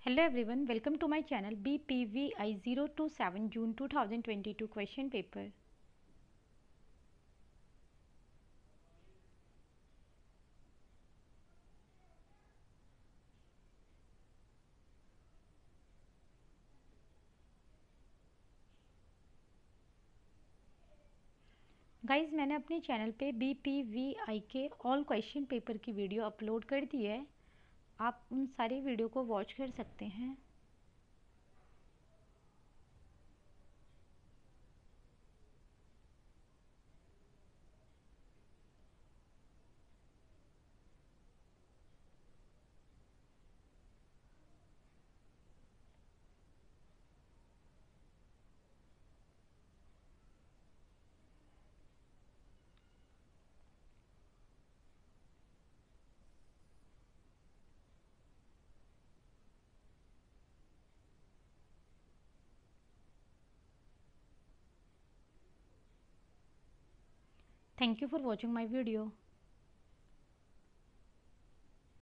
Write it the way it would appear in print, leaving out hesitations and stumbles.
Hello everyone, welcome to my channel BPVI 027 June 2022 question paper. Guys मैंने अपने channel पे BPVI के all question paper की video upload कर दी है। आप उन सारी वीडियो को वॉच कर सकते हैं। Thank you for watching my video.